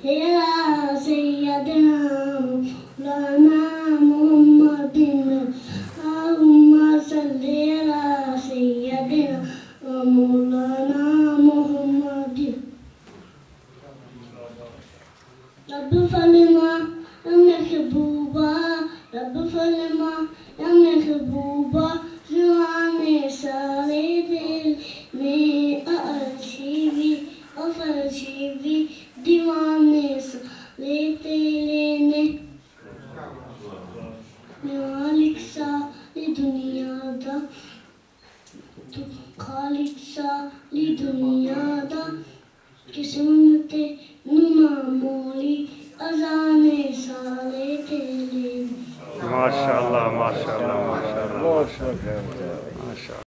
तेरा सैयदना मौलाना मोहम्मदिन अल्लाहुम्मा सल्ली अला सैयदना मौलाना मोहम्मदिन रब फरमा या महबूबा रब फरमा या महबूबा जुआने सारे दिल में अफरशीवी दीवाने सारे तेरे मालिक सारी दुनिया दा तू खालिक सारी दुनिया दा किस्मत नुमा मोली अजाने सारे तेरे माशाअल्लाह माशाअल्लाह माशाअल्लाह माशाअल्लाह।